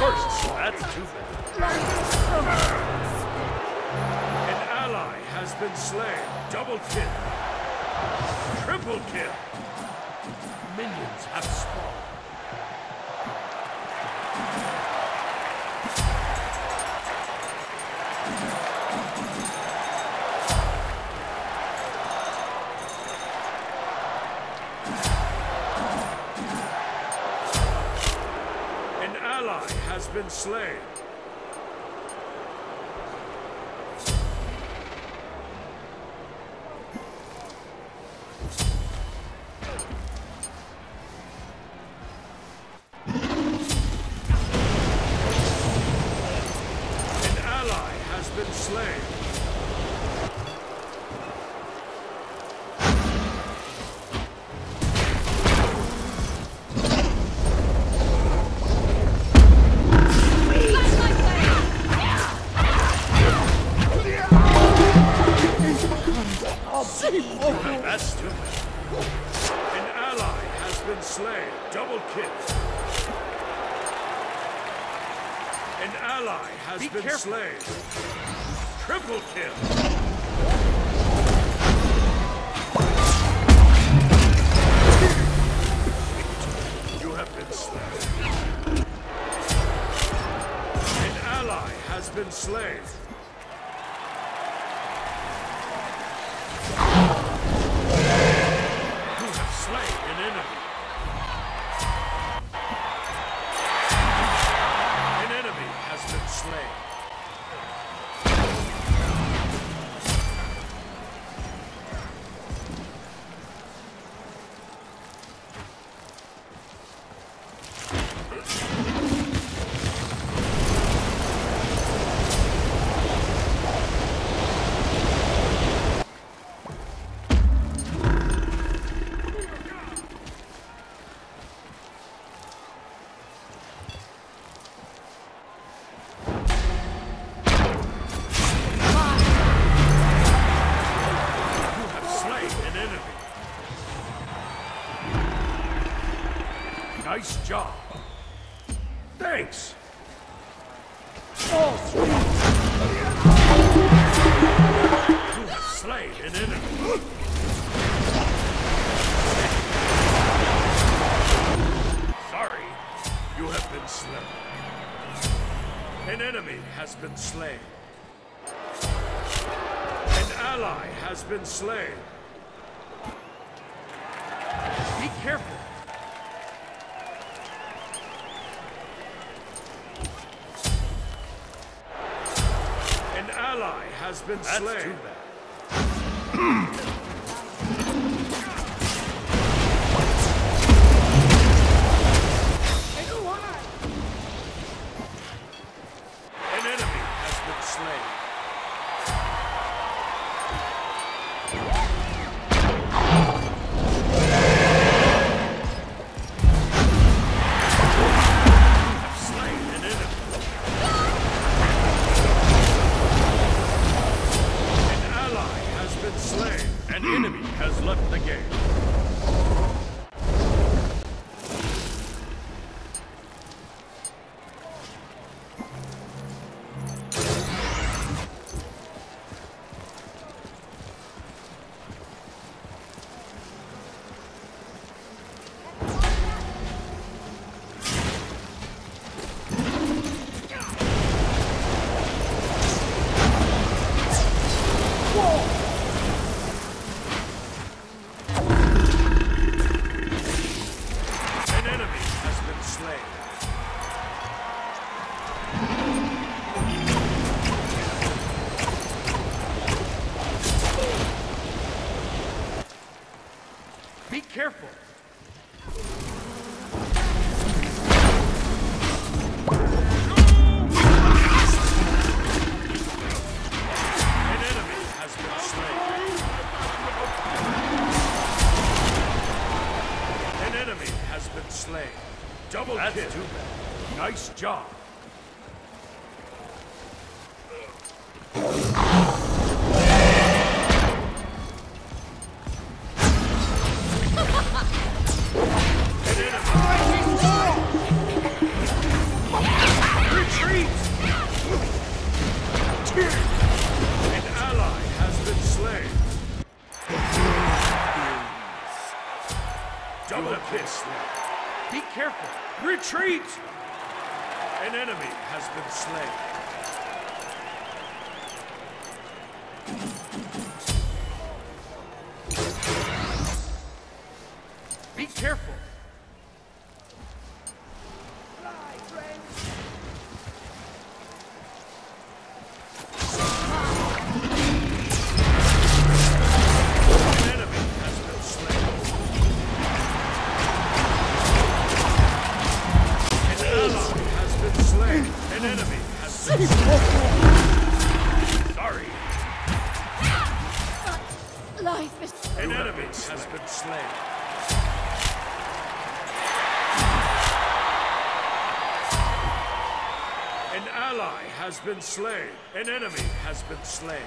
First, that's too bad. An ally has been slain. Double kill. Triple kill. Minions have spawned. Has been slain. An ally has been slain. That's stupid. An ally has been slain. Double kill. An ally has been slain. Triple kill. You have been slain. An ally has been slain. Nice job. Thanks. Oh, sweet. You have slain an enemy. Sorry, you have been slain. An enemy has been slain. An ally has been slain. Be careful. Has been slain. That's too bad. An enemy has been slain. You have slain an enemy. Been slain. An enemy has left the game. Be careful. An enemy has been slain. An enemy has been slain. Double kill. That's too bad. Nice job. Retreat! An enemy has been slain. Be careful! An enemy has been slain. An ally has been slain. An enemy has been slain.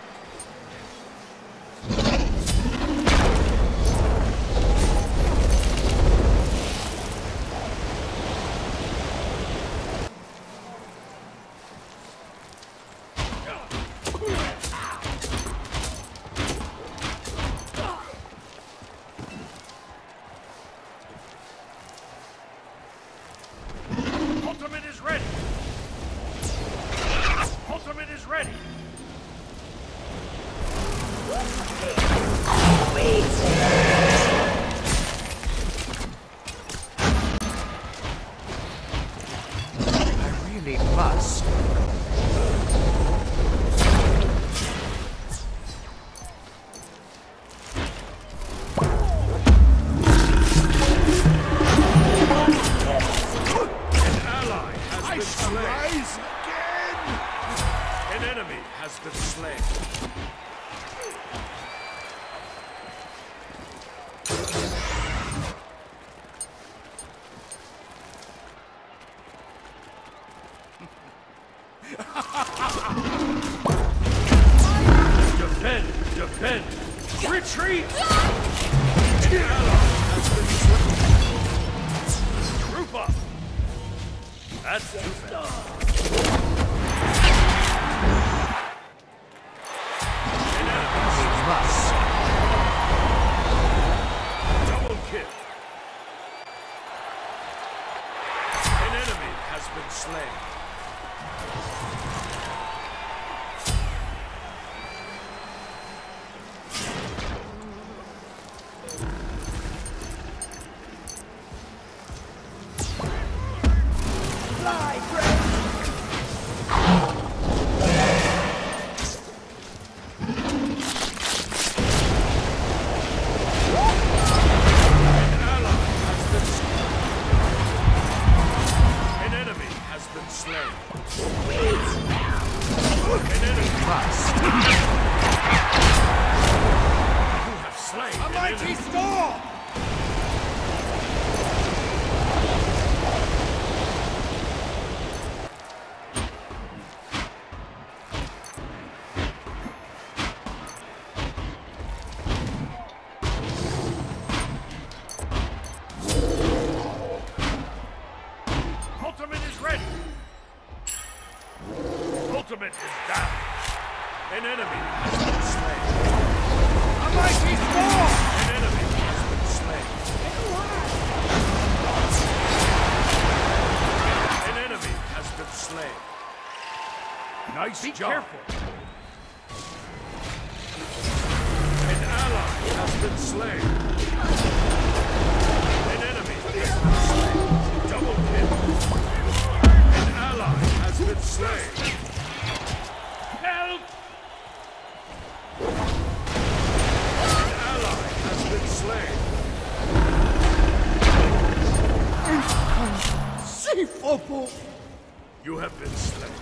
Ultimate is ready! Ultimate is ready! I really must. An enemy has been slain. Defend! Defend! Retreat! An ally has been slain. Group up! That's too fast. Double kill. An enemy has been slain. Fly, friend! Ultimate is down. An enemy has been slain. A mighty storm! An enemy has been slain. An enemy has been slain. Nice job. Be careful. An ally has been slain. An enemy has been slain. Double kill. An ally has been slain. Help! An ally has been slain. You have been slain.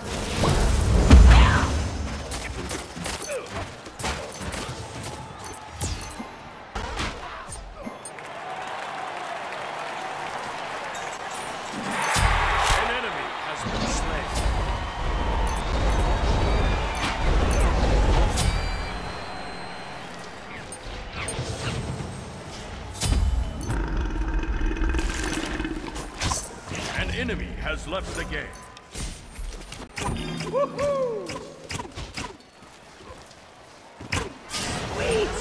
An enemy has been slain. An enemy has left the game. Woohoo! Wait!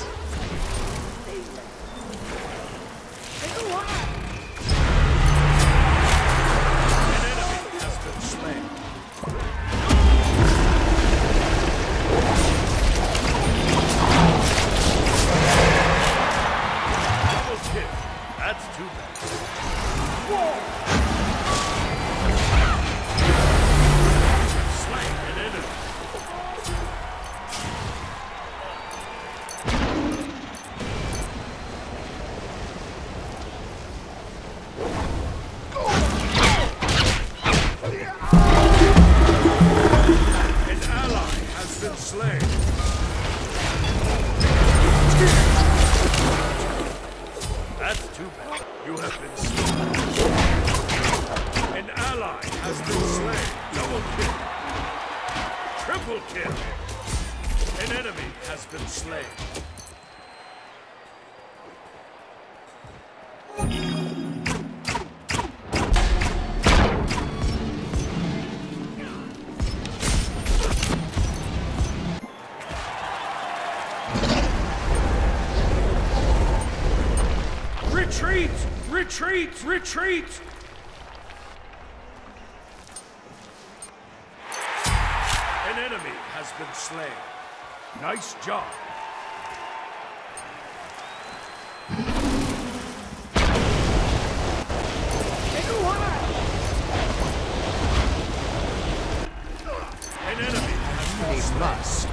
slain. That's too bad. You have been slain. An ally has been slain. Double kill. Triple kill. An enemy has been slain. Retreat! Retreat! Retreat! An enemy has been slain. Nice job. An enemy has been slain. Must.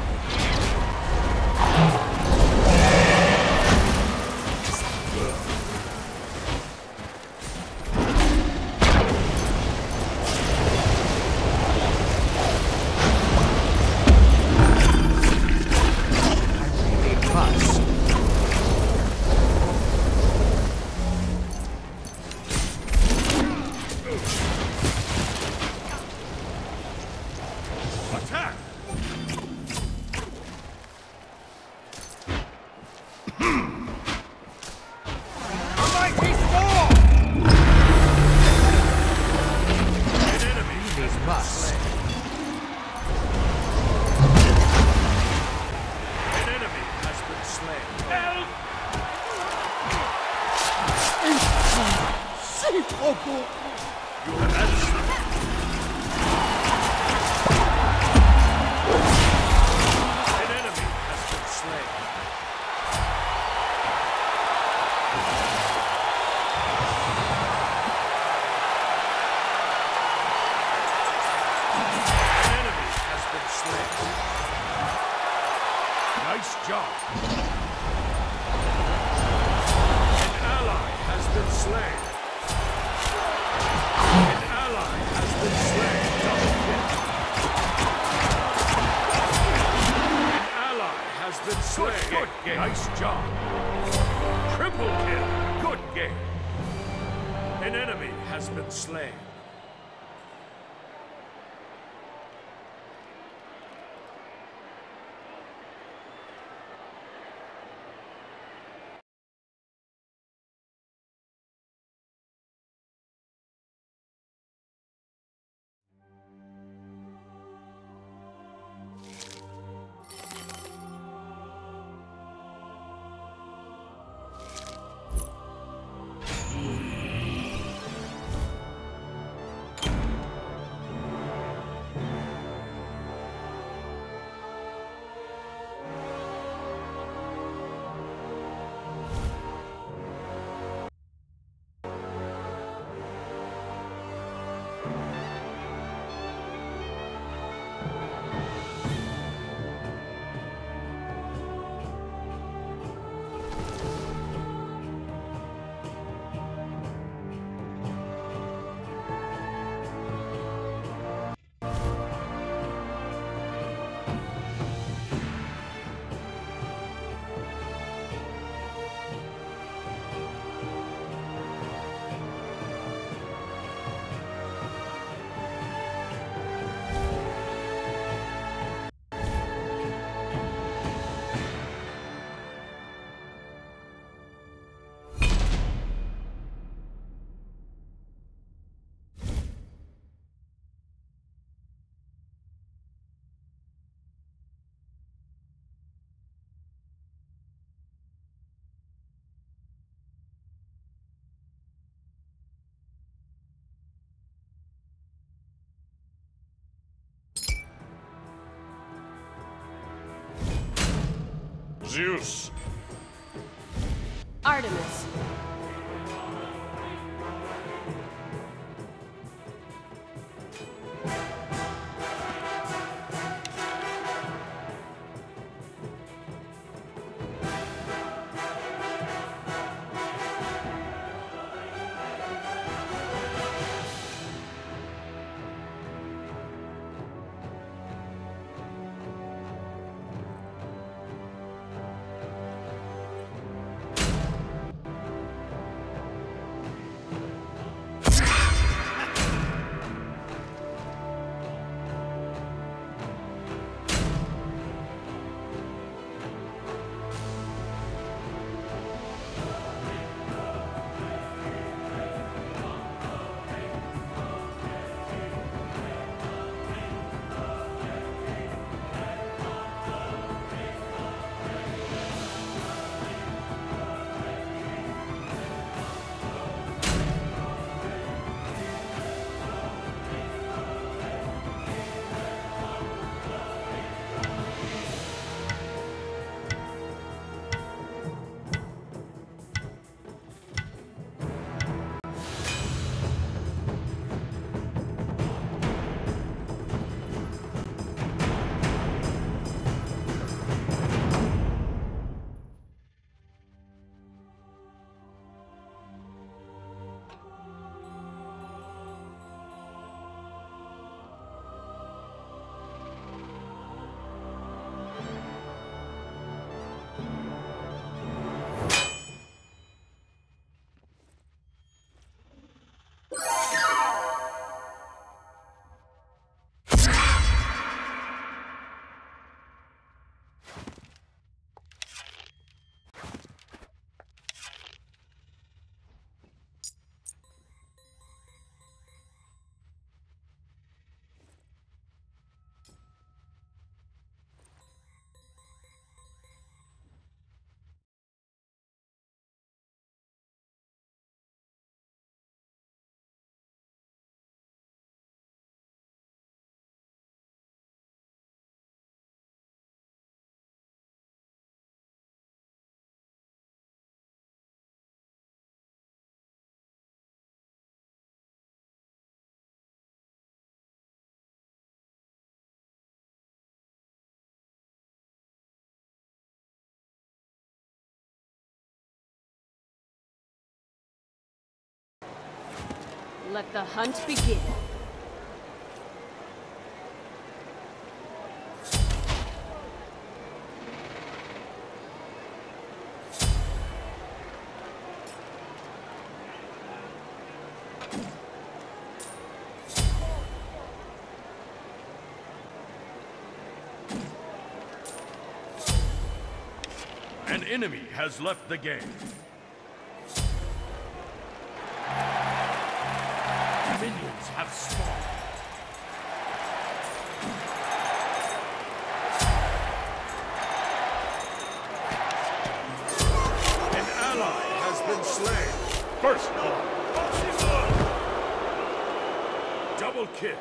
Attack! A mighty storm! An enemy has been Must. slain. An enemy has been slain. Help! You have answered. An enemy has been slain. An enemy has been slain. Nice job. An ally has been slain. An ally has been slain. Double kill. An ally has been slain. Good game. Nice job. Triple kill. Good game. An enemy has been slain. Zeus. Artemis. Let the hunt begin. An enemy has left the game. Minions have spawned. An ally has been slain. First blood. Double kill.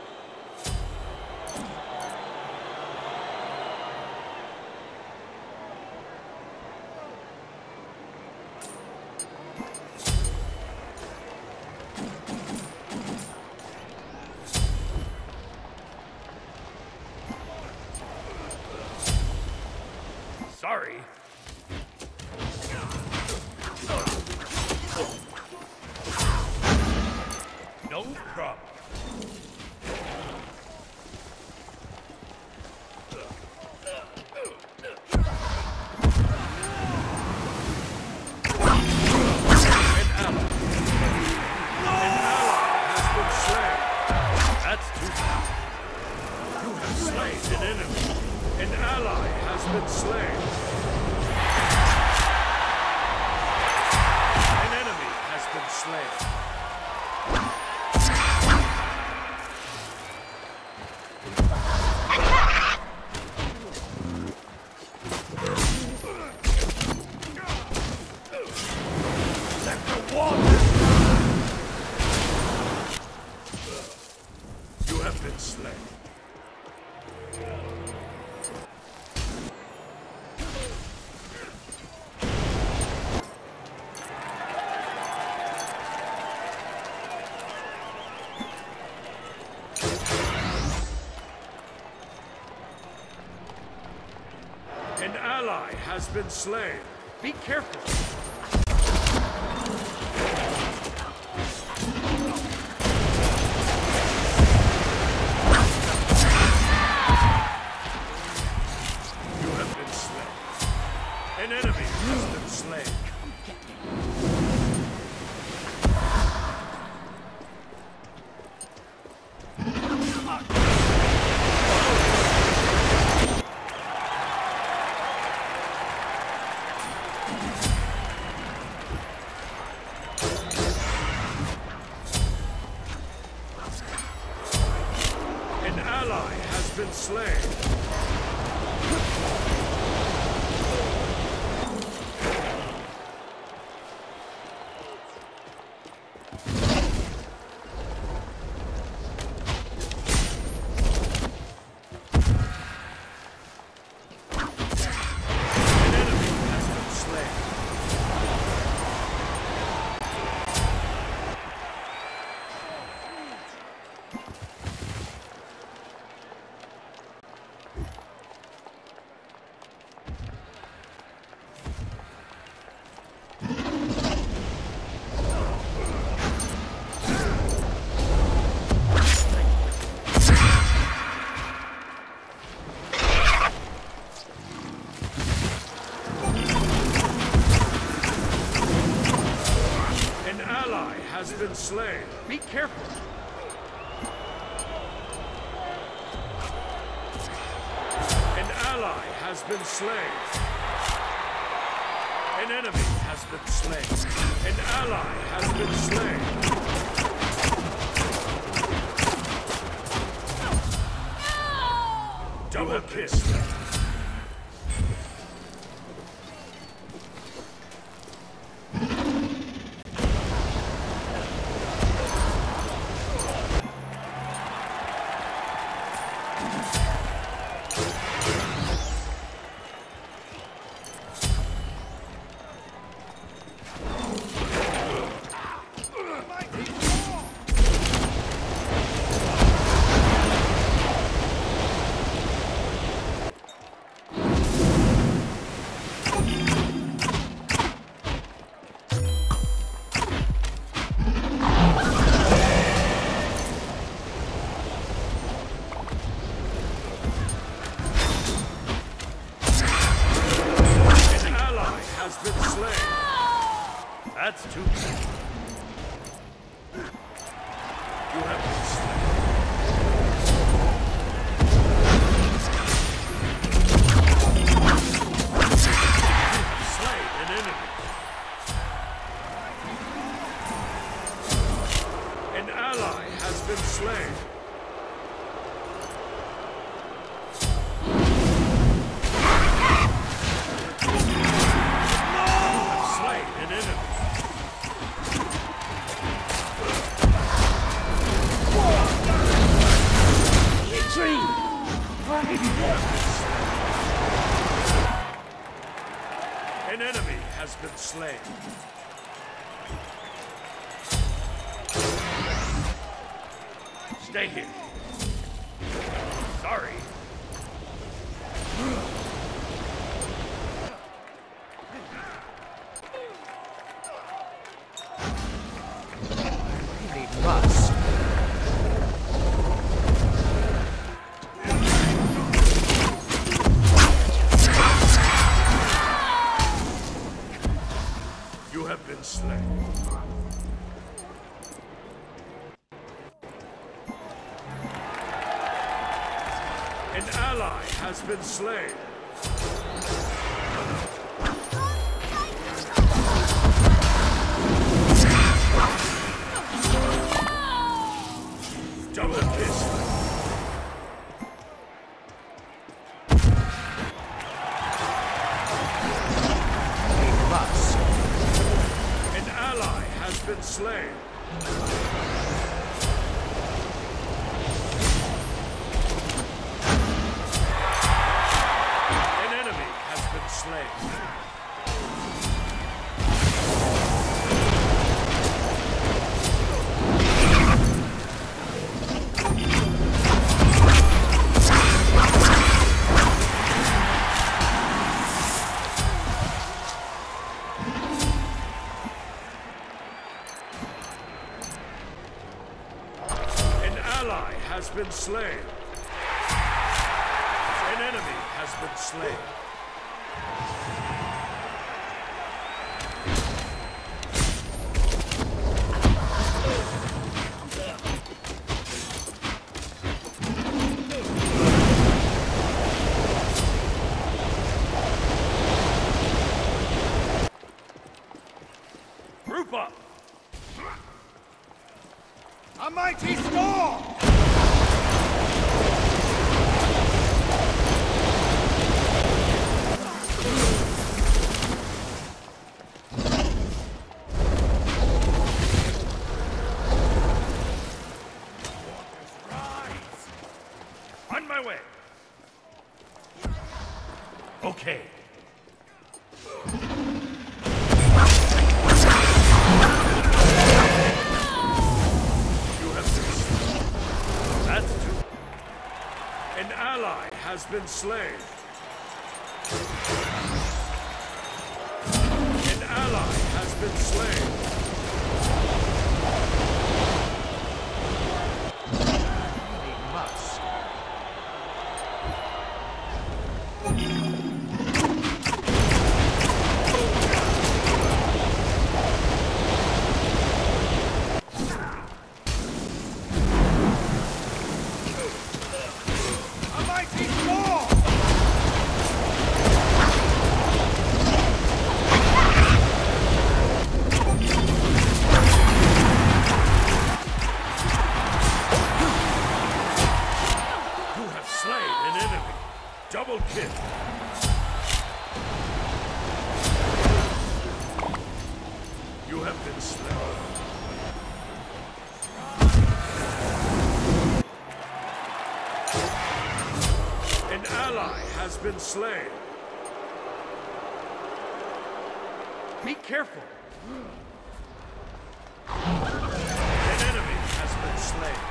Sorry. No problem. An ally has been slain. That's too bad. You have slain an enemy. An ally has been slain. An enemy has been slain. Let the waters run. You have been slain. An ally has been slain. Be careful. You have been slain. An enemy has been slain. An ally has been slain. An enemy has been slain. An ally has been slain. Be careful. An ally has been slain. An enemy has been slain. An ally has been slain. Double kill. That's too bad. You have been slain. Slain an enemy. An ally has been slain. An enemy has been slain. Stay here. Sorry. Really must. You have been slain. An ally has been slain. Double kill. An ally has been slain. An enemy has been slain. Has been slain. An enemy has been slain. Group up. A mighty storm! On my way. Okay. You have been slain. That's too. An ally has been slain. An ally has been slain. Double kill. You have been slain. An ally has been slain. Be careful. An enemy has been slain.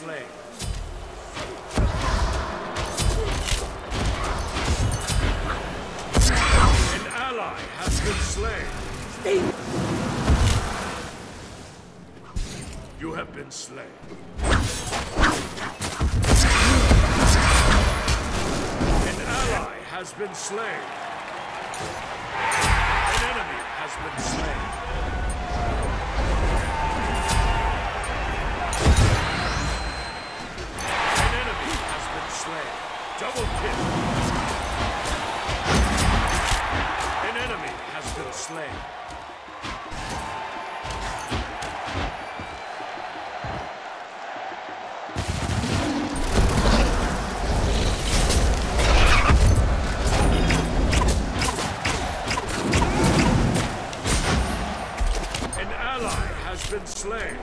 slain. An ally has been slain. You have been slain. An ally has been slain. An enemy has been slain. An enemy has been slain. Double kill. An enemy has been slain. Been slain.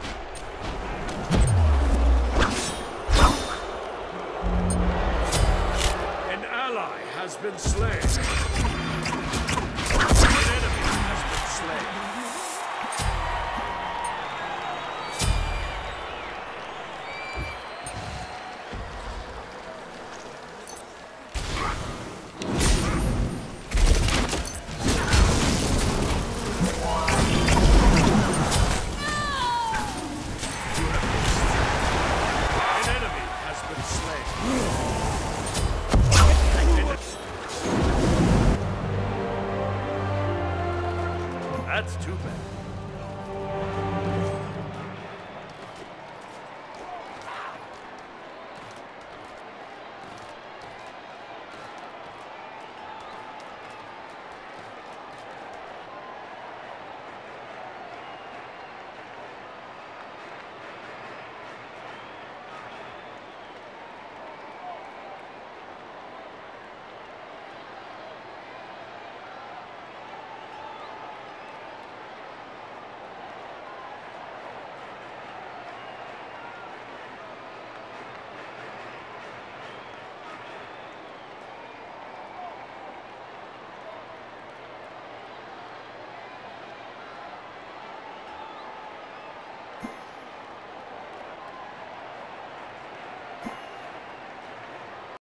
An ally has been slain. An enemy has been slain. That's too bad.